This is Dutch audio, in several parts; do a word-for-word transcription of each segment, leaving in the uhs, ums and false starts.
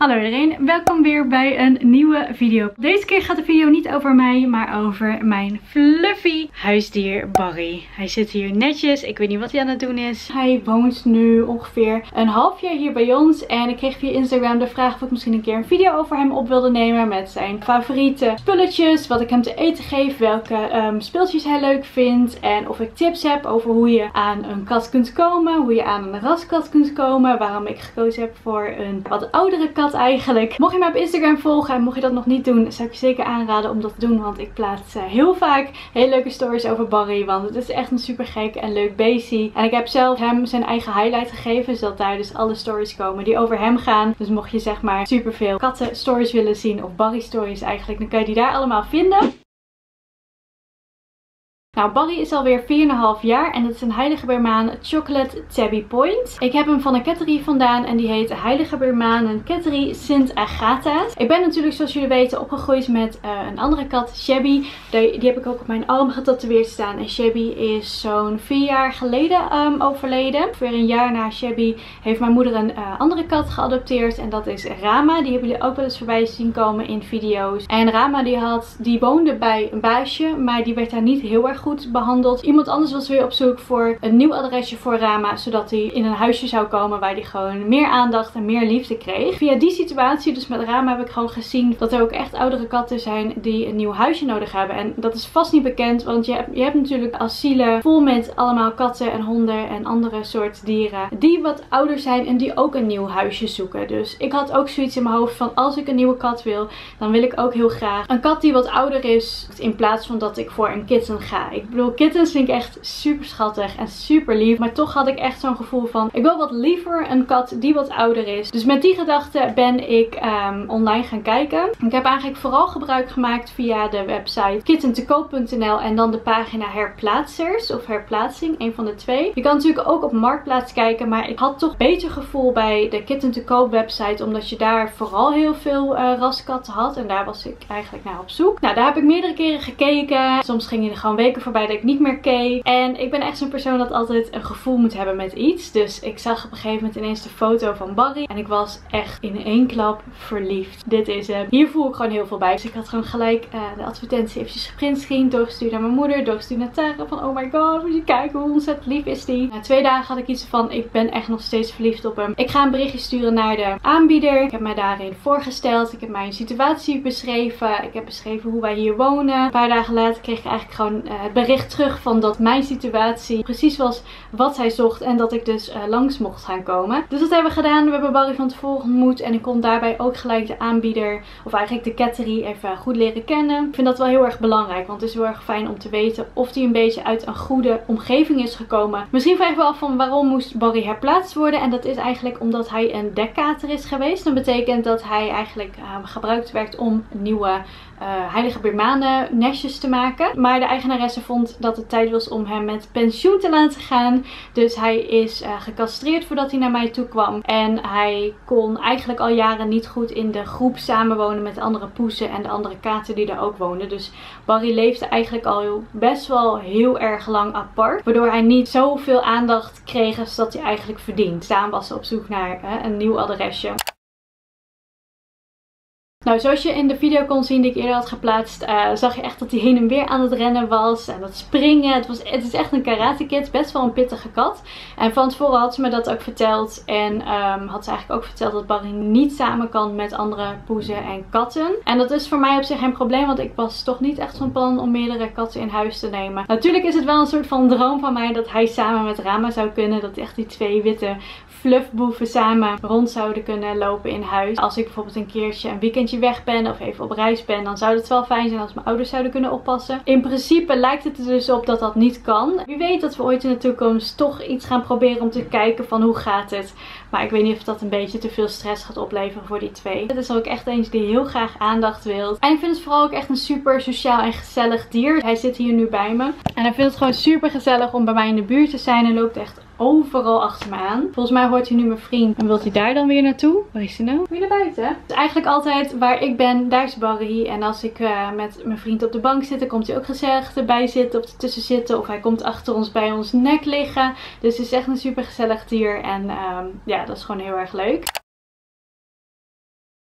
Hallo iedereen, welkom weer bij een nieuwe video. Deze keer gaat de video niet over mij, maar over mijn fluffy huisdier Barry. Hij zit hier netjes, ik weet niet wat hij aan het doen is. Hij woont nu ongeveer een half jaar hier bij ons en ik kreeg via Instagram de vraag of ik misschien een keer een video over hem op wilde nemen met zijn favoriete spulletjes, wat ik hem te eten geef, welke um, speeltjes hij leuk vindt en of ik tips heb over hoe je aan een kat kunt komen, hoe je aan een raskat kunt komen, waarom ik gekozen heb voor een wat oudere kat eigenlijk. Mocht je mij op Instagram volgen en mocht je dat nog niet doen, zou ik je zeker aanraden om dat te doen. Want ik plaats uh, heel vaak hele leuke stories over Barry. Want het is echt een super gek en leuk beestie. En ik heb zelf hem zijn eigen highlight gegeven. Zodat daar dus alle stories komen die over hem gaan. Dus mocht je zeg maar superveel katten stories willen zien. Of Barry stories eigenlijk. Dan kan je die daar allemaal vinden. Nou, Barry is alweer vier komma vijf jaar en het is een Heiligebeermaan Chocolate Tabby Point. Ik heb hem van een ketterie vandaan en die heet Heiligebeermanen Ketterie Sint Agatha's. Ik ben natuurlijk, zoals jullie weten, opgegroeid met uh, een andere kat, Shabby. Die, die heb ik ook op mijn arm getatoeëerd staan. En Shabby is zo'n vier jaar geleden um, overleden. Voor een jaar na Shabby heeft mijn moeder een uh, andere kat geadopteerd en dat is Rama. Die hebben jullie ook wel eens voorbij zien komen in video's. En Rama die, had, die woonde bij een baasje, maar die werd daar niet heel erg goed behandeld. Iemand anders was weer op zoek voor een nieuw adresje voor Rama, zodat hij in een huisje zou komen waar hij gewoon meer aandacht en meer liefde kreeg. Via die situatie, dus met Rama, heb ik gewoon gezien dat er ook echt oudere katten zijn die een nieuw huisje nodig hebben. En dat is vast niet bekend, want je hebt, je hebt natuurlijk asielen vol met allemaal katten en honden en andere soort dieren die wat ouder zijn en die ook een nieuw huisje zoeken. Dus ik had ook zoiets in mijn hoofd van, als ik een nieuwe kat wil, dan wil ik ook heel graag een kat die wat ouder is, in plaats van dat ik voor een kitten ga. Ik bedoel, kittens vind ik echt super schattig en super lief. Maar toch had ik echt zo'n gevoel van, ik wil wat liever een kat die wat ouder is. Dus met die gedachte ben ik um, online gaan kijken. Ik heb eigenlijk vooral gebruik gemaakt via de website kitten te koop punt n l en dan de pagina herplaatsers of herplaatsing, een van de twee. Je kan natuurlijk ook op Marktplaats kijken, maar ik had toch beter gevoel bij de Kitten te koop website, omdat je daar vooral heel veel uh, raskatten had. En daar was ik eigenlijk naar op zoek. Nou, daar heb ik meerdere keren gekeken. Soms ging je er gewoon weken voorbij dat ik niet meer keek. En ik ben echt zo'n persoon dat altijd een gevoel moet hebben met iets. Dus ik zag op een gegeven moment ineens de foto van Barry. En ik was echt in één klap verliefd. Dit is hem. Hier voel ik gewoon heel veel bij. Dus ik had gewoon gelijk uh, de advertentie eventjes geprintscreen, doorgestuurd naar mijn moeder, doorgestuurd naar Tara. Van oh my god, moet je kijken hoe ontzettend lief is die. Na twee dagen had ik iets van, ik ben echt nog steeds verliefd op hem. Ik ga een berichtje sturen naar de aanbieder. Ik heb mij daarin voorgesteld. Ik heb mijn situatie beschreven. Ik heb beschreven hoe wij hier wonen. Een paar dagen later kreeg ik eigenlijk gewoon uh, het bericht terug van dat mijn situatie precies was wat hij zocht en dat ik dus uh, langs mocht gaan komen. Dus dat hebben we gedaan. We hebben Barry van tevoren ontmoet en ik kon daarbij ook gelijk de aanbieder, of eigenlijk de ketterie, even goed leren kennen. Ik vind dat wel heel erg belangrijk, want het is heel erg fijn om te weten of hij een beetje uit een goede omgeving is gekomen. Misschien vraag je wel af van waarom moest Barry herplaatst worden, en dat is eigenlijk omdat hij een dekkater is geweest. Dat betekent dat hij eigenlijk uh, gebruikt werd om nieuwe uh, Heiligebeermanen nestjes te maken. Maar de eigenaresse vond dat het tijd was om hem met pensioen te laten gaan. Dus hij is uh, gecastreerd voordat hij naar mij toe kwam. En hij kon eigenlijk al jaren niet goed in de groep samenwonen met de andere poezen en de andere katen die daar ook woonden. Dus Barry leefde eigenlijk al heel, best wel heel erg lang apart. Waardoor hij niet zoveel aandacht kreeg als dat hij eigenlijk verdient. Samen was ze op zoek naar uh, een nieuw adresje. Nou, zoals je in de video kon zien die ik eerder had geplaatst, uh, zag je echt dat hij heen en weer aan het rennen was. En dat springen. Het, was, het is echt een karate kid. Best wel een pittige kat. En van tevoren had ze me dat ook verteld. En um, had ze eigenlijk ook verteld dat Barry niet samen kan met andere poezen en katten. En dat is voor mij op zich geen probleem, want ik was toch niet echt van plan om meerdere katten in huis te nemen. Natuurlijk is het wel een soort van droom van mij dat hij samen met Rama zou kunnen. Dat echt die twee witte fluffboeven samen rond zouden kunnen lopen in huis. Als ik bijvoorbeeld een keertje een weekendje weg ben of even op reis ben, dan zou het wel fijn zijn als mijn ouders zouden kunnen oppassen. In principe lijkt het er dus op dat dat niet kan. Wie weet dat we ooit in de toekomst toch iets gaan proberen om te kijken van hoe gaat het. Maar ik weet niet of dat een beetje te veel stress gaat opleveren voor die twee. Het is ook echt eentje die heel graag aandacht wil. En ik vind het vooral ook echt een super sociaal en gezellig dier. Hij zit hier nu bij me. En hij vindt het gewoon super gezellig om bij mij in de buurt te zijn. En loopt echt overal achter me aan. Volgens mij hoort hij nu mijn vriend. En wilt hij daar dan weer naartoe? Waar is hij nou? Weer naar buiten. Dus eigenlijk altijd waar ik ben, daar is Barry. En als ik uh, met mijn vriend op de bank zit, dan komt hij ook gezellig erbij zitten of ertussen zitten. Of hij komt achter ons bij ons nek liggen. Dus het is echt een super gezellig dier. En um, ja, dat is gewoon heel erg leuk.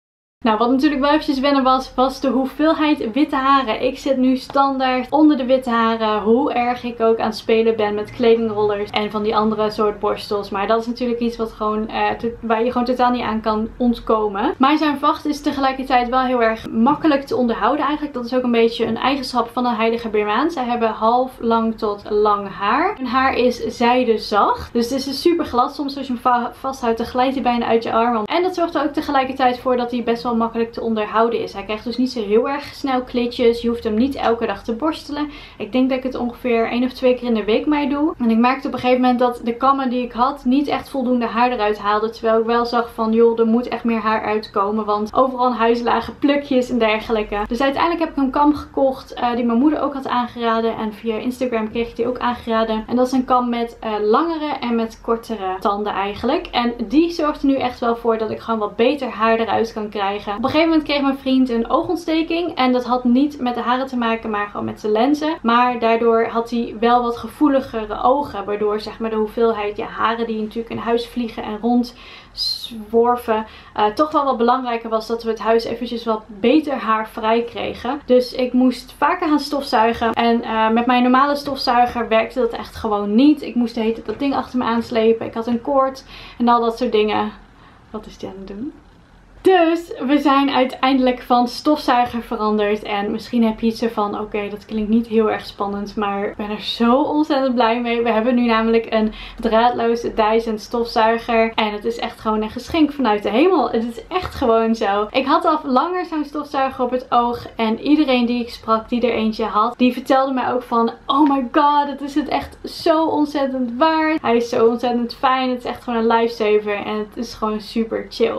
Nou, wat natuurlijk wel eventjes wennen was, was de hoeveelheid witte haren. Ik zit nu standaard onder de witte haren. Hoe erg ik ook aan het spelen ben met kledingrollers en van die andere soort borstels. Maar dat is natuurlijk iets wat gewoon, uh, waar je gewoon totaal niet aan kan ontkomen. Maar zijn vacht is tegelijkertijd wel heel erg makkelijk te onderhouden eigenlijk. Dat is ook een beetje een eigenschap van een heilige Birmaan. Zij hebben half lang tot lang haar. Hun haar is zijdezacht. Dus het is super glad. Soms als je hem vasthoudt, dan glijdt hij bijna uit je arm. En dat zorgt er ook tegelijkertijd voor dat hij best wel makkelijk te onderhouden is. Hij krijgt dus niet zo heel erg snel klitjes. Je hoeft hem niet elke dag te borstelen. Ik denk dat ik het ongeveer één of twee keer in de week mee doe. En ik merkte op een gegeven moment dat de kammen die ik had niet echt voldoende haar eruit haalden. Terwijl ik wel zag van joh, er moet echt meer haar uitkomen. Want overal in huis lagen plukjes en dergelijke. Dus uiteindelijk heb ik een kam gekocht uh, die mijn moeder ook had aangeraden. En via Instagram kreeg ik die ook aangeraden. En dat is een kam met uh, langere en met kortere tanden eigenlijk. En die zorgt er nu echt wel voor dat ik gewoon wat beter haar eruit kan krijgen. Op een gegeven moment kreeg mijn vriend een oogontsteking. En dat had niet met de haren te maken, maar gewoon met zijn lenzen. Maar daardoor had hij wel wat gevoeligere ogen. Waardoor zeg maar de hoeveelheid ja, haren die natuurlijk in huis vliegen en rond zworven, uh, toch wel wat belangrijker was dat we het huis eventjes wat beter haarvrij kregen. Dus ik moest vaker gaan stofzuigen. En uh, met mijn normale stofzuiger werkte dat echt gewoon niet. Ik moest de hele tijd dat ding achter me aanslepen. Ik had een koord en al dat soort dingen. Wat is die aan het doen? Dus we zijn uiteindelijk van stofzuiger veranderd. En misschien heb je iets ervan, oké, okay, dat klinkt niet heel erg spannend. Maar ik ben er zo ontzettend blij mee. We hebben nu namelijk een draadloze Dyson stofzuiger. En het is echt gewoon een geschenk vanuit de hemel. Het is echt gewoon zo. Ik had al langer zo'n stofzuiger op het oog. En iedereen die ik sprak die er eentje had, die vertelde mij ook van, oh my god, het is het echt zo ontzettend waard. Hij is zo ontzettend fijn. Het is echt gewoon een lifesaver. En het is gewoon super chill.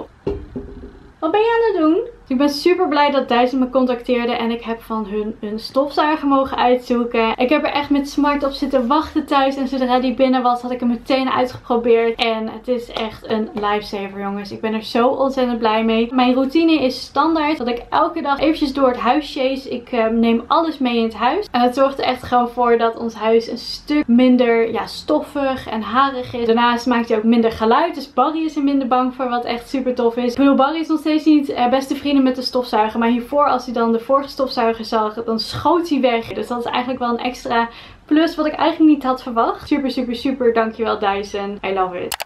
Wat ben je aan het doen? Ik ben super blij dat Dyson me contacteerde en ik heb van hun een stofzuiger mogen uitzoeken. Ik heb er echt met smart op zitten wachten thuis en zodra die binnen was had ik hem meteen uitgeprobeerd. En het is echt een lifesaver jongens. Ik ben er zo ontzettend blij mee. Mijn routine is standaard dat ik elke dag eventjes door het huis chase. Ik uh, neem alles mee in het huis. En het zorgt er echt gewoon voor dat ons huis een stuk minder ja, stoffig en harig is. Daarnaast maakt hij ook minder geluid. Dus Barry is er minder bang voor, wat echt super tof is. Ik bedoel, Barry is nog steeds niet uh, beste vrienden met de stofzuiger. Maar hiervoor, als hij dan de vorige stofzuiger zag, dan schoot hij weg. Dus dat is eigenlijk wel een extra plus wat ik eigenlijk niet had verwacht. Super, super, super. Dankjewel Dyson. I love it.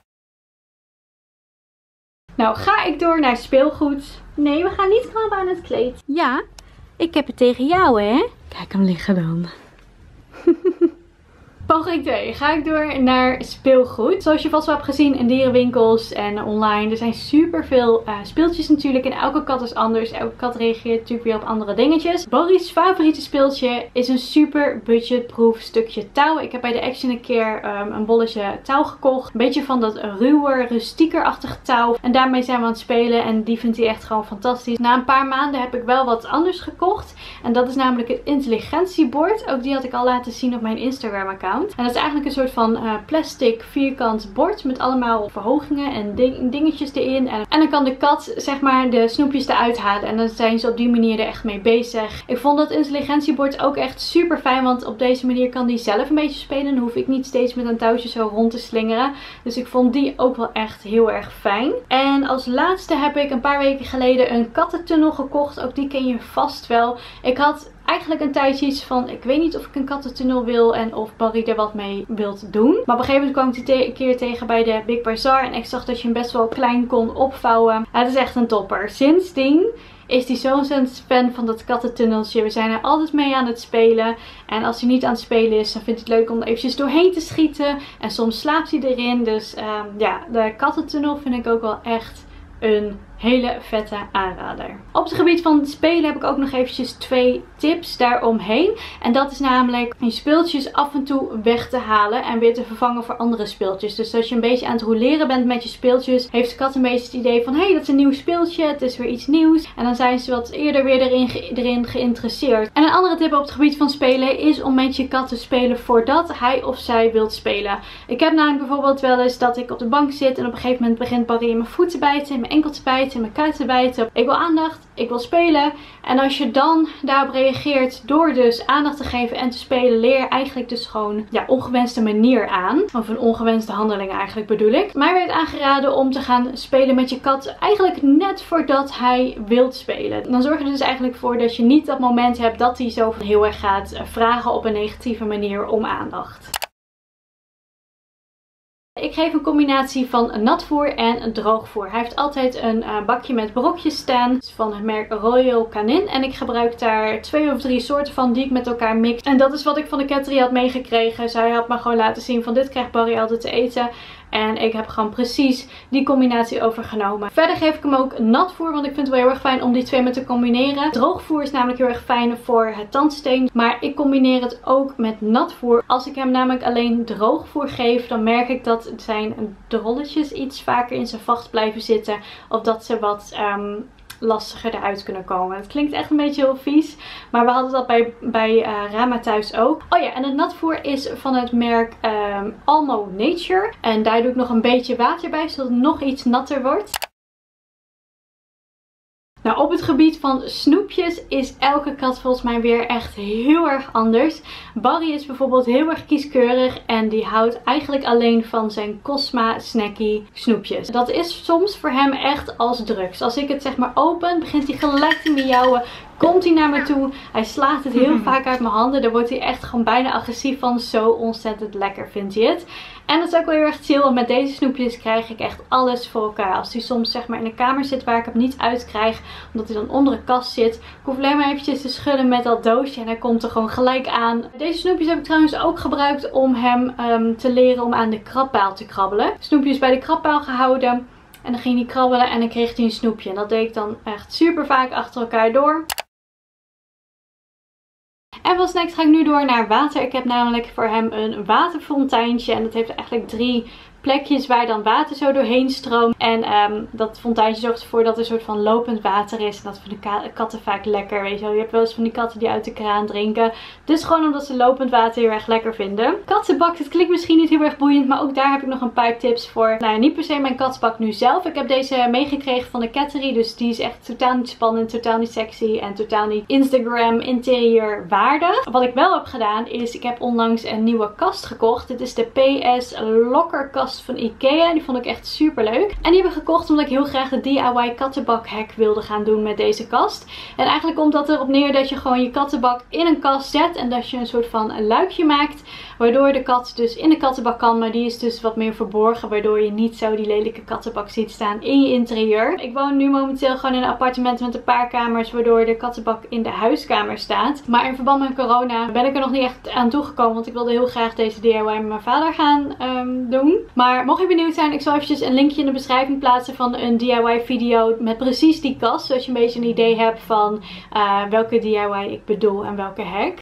Nou, ga ik door naar speelgoed. Nee, we gaan niet krabben aan het kleed. Ja, ik heb het tegen jou, hè? Kijk hem liggen dan. Poging twee. Ga ik door naar speelgoed. Zoals je vast wel hebt gezien in dierenwinkels en online. Er zijn super veel uh, speeltjes natuurlijk. En elke kat is anders. Elke kat reageert natuurlijk weer op andere dingetjes. Barry's favoriete speeltje is een super budgetproof stukje touw. Ik heb bij de Action een keer um, een bolletje touw gekocht. Een beetje van dat ruwer, rustiekerachtig touw. En daarmee zijn we aan het spelen. En die vindt hij echt gewoon fantastisch. Na een paar maanden heb ik wel wat anders gekocht. En dat is namelijk het intelligentiebord. Ook die had ik al laten zien op mijn Instagram account. En dat is eigenlijk een soort van uh, plastic vierkant bord met allemaal verhogingen en ding dingetjes erin. En, en dan kan de kat zeg maar de snoepjes eruit halen. En dan zijn ze op die manier er echt mee bezig. Ik vond dat intelligentiebord ook echt super fijn. Want op deze manier kan die zelf een beetje spelen. Dan hoef ik niet steeds met een touwtje zo rond te slingeren. Dus ik vond die ook wel echt heel erg fijn. En als laatste heb ik een paar weken geleden een kattentunnel gekocht. Ook die ken je vast wel. Ik had eigenlijk een tijdje iets van, ik weet niet of ik een kattentunnel wil en of Barry er wat mee wilt doen. Maar op een gegeven moment kwam ik die te een keer tegen bij de Big Bazaar en ik zag dat je hem best wel klein kon opvouwen. Het is echt een topper. Sindsdien is hij zo ontzettend fan van dat kattentunneltje. We zijn er altijd mee aan het spelen. En als hij niet aan het spelen is, dan vindt hij het leuk om er eventjes doorheen te schieten. En soms slaapt hij erin. Dus um, ja, de kattentunnel vind ik ook wel echt een hele vette aanrader. Op het gebied van spelen heb ik ook nog eventjes twee tips daaromheen. En dat is namelijk je speeltjes af en toe weg te halen en weer te vervangen voor andere speeltjes. Dus als je een beetje aan het roleren bent met je speeltjes, heeft de kat een beetje het idee van, hé, hey, dat is een nieuw speeltje, het is weer iets nieuws. En dan zijn ze wat eerder weer erin, ge erin geïnteresseerd. En een andere tip op het gebied van spelen is om met je kat te spelen voordat hij of zij wilt spelen. Ik heb namelijk bijvoorbeeld wel eens dat ik op de bank zit en op een gegeven moment begint Barry in mijn voet te bijten, in mijn enkel te bijten. bijten, mijn kuiten bijten. Ik wil aandacht, ik wil spelen. En als je dan daarop reageert door dus aandacht te geven en te spelen, leer je eigenlijk dus gewoon ja, ongewenste manier aan. Of een ongewenste handeling eigenlijk bedoel ik. Mij werd aangeraden om te gaan spelen met je kat eigenlijk net voordat hij wilt spelen. Dan zorg je er dus eigenlijk voor dat je niet dat moment hebt dat hij zo heel erg gaat vragen op een negatieve manier om aandacht. Ik geef een combinatie van natvoer en droogvoer. Hij heeft altijd een uh, bakje met brokjes staan van het merk Royal Canin. En ik gebruik daar twee of drie soorten van die ik met elkaar mix. En dat is wat ik van de Cattery had meegekregen. Zij had me gewoon laten zien van dit krijgt Barry altijd te eten. En ik heb gewoon precies die combinatie overgenomen. Verder geef ik hem ook natvoer, want ik vind het wel heel erg fijn om die twee met te combineren. Droogvoer is namelijk heel erg fijn voor het tandsteen. Maar ik combineer het ook met natvoer. Als ik hem namelijk alleen droogvoer geef, dan merk ik dat zijn drolletjes iets vaker in zijn vacht blijven zitten. Of dat ze wat... Um, lastiger eruit kunnen komen. Het klinkt echt een beetje heel vies. Maar we hadden dat bij, bij uh, Rama thuis ook. Oh ja, en het natvoer is van het merk um, Almo Nature. En daar doe ik nog een beetje water bij, zodat het nog iets natter wordt. Nou, op het gebied van snoepjes is elke kat volgens mij weer echt heel erg anders. Barry is bijvoorbeeld heel erg kieskeurig en die houdt eigenlijk alleen van zijn Cosma Snacky snoepjes. Dat is soms voor hem echt als drugs. Als ik het zeg maar open, begint hij gelijk te miauwen. Komt hij naar me toe. Hij slaat het heel vaak uit mijn handen. Daar wordt hij echt gewoon bijna agressief van. Zo ontzettend lekker vindt hij het. En dat is ook wel heel erg chill. Want met deze snoepjes krijg ik echt alles voor elkaar. Als hij soms zeg maar in een kamer zit waar ik hem niet uit krijg. Omdat hij dan onder een kast zit. Ik hoef alleen maar eventjes te schudden met dat doosje. En hij komt er gewoon gelijk aan. Deze snoepjes heb ik trouwens ook gebruikt om hem um, te leren om aan de krabpaal te krabbelen. Snoepjes bij de krabpaal gehouden. En dan ging hij krabbelen en dan kreeg hij een snoepje. En dat deed ik dan echt super vaak achter elkaar door. En van snacks ga ik nu door naar water. Ik heb namelijk voor hem een waterfonteintje. En dat heeft eigenlijk drie plekjes waar dan water zo doorheen stroomt. En um, dat fonteintje zorgt ervoor dat er een soort van lopend water is. En dat vinden de katten vaak lekker. Weet je wel, je hebt wel eens van die katten die uit de kraan drinken. Dus gewoon omdat ze lopend water heel erg lekker vinden. Kattenbak, het klinkt misschien niet heel erg boeiend. Maar ook daar heb ik nog een paar tips voor. Nou, niet per se mijn kattenbak nu zelf. Ik heb deze meegekregen van de Cattery. Dus die is echt totaal niet spannend, totaal niet sexy. En totaal niet Instagram interieur waardig. Wat ik wel heb gedaan is, ik heb onlangs een nieuwe kast gekocht. Dit is de P S Locker kast van Ikea. Die vond ik echt super leuk. En die heb ik gekocht omdat ik heel graag de D I Y kattenbak hack wilde gaan doen met deze kast. En eigenlijk komt dat erop neer dat je gewoon je kattenbak in een kast zet. En dat je een soort van een luikje maakt. Waardoor de kat dus in de kattenbak kan. Maar die is dus wat meer verborgen. Waardoor je niet zo die lelijke kattenbak ziet staan in je interieur. Ik woon nu momenteel gewoon in een appartement met een paar kamers. Waardoor de kattenbak in de huiskamer staat. Maar in verband met corona ben ik er nog niet echt aan toegekomen. Want ik wilde heel graag deze D I Y met mijn vader gaan um, doen. Maar mocht je benieuwd zijn, ik zal eventjes een linkje in de beschrijving plaatsen van een D I Y video met precies die kast. Zodat je een beetje een idee hebt van uh, welke D I Y ik bedoel en welke hack.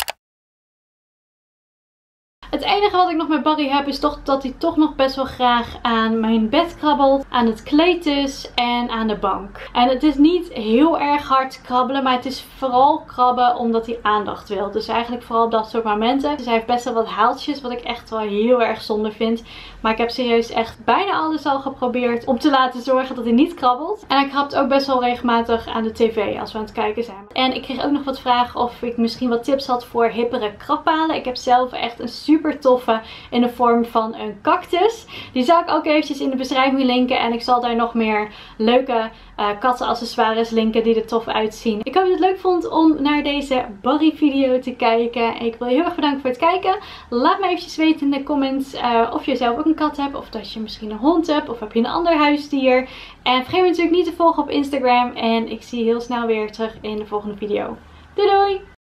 Het enige wat ik nog met Barry heb is toch dat hij toch nog best wel graag aan mijn bed krabbelt, aan het kleed dus en aan de bank. En het is niet heel erg hard krabbelen, maar het is vooral krabben omdat hij aandacht wil. Dus eigenlijk vooral dat soort momenten. Dus hij heeft best wel wat haaltjes, wat ik echt wel heel erg zonde vind. Maar ik heb serieus echt bijna alles al geprobeerd om te laten zorgen dat hij niet krabbelt. En hij krabt ook best wel regelmatig aan de tv als we aan het kijken zijn. En ik kreeg ook nog wat vragen of ik misschien wat tips had voor hippere krabbalen. Ik heb zelf echt een super super toffe in de vorm van een cactus. Die zal ik ook eventjes in de beschrijving linken. En ik zal daar nog meer leuke uh, kattenaccessoires linken die er tof uitzien. Ik hoop dat je het leuk vond om naar deze Barry video te kijken. Ik wil je heel erg bedanken voor het kijken. Laat me eventjes weten in de comments uh, of je zelf ook een kat hebt. Of dat je misschien een hond hebt. Of heb je een ander huisdier. En vergeet me natuurlijk niet te volgen op Instagram. En ik zie je heel snel weer terug in de volgende video. Doei doei!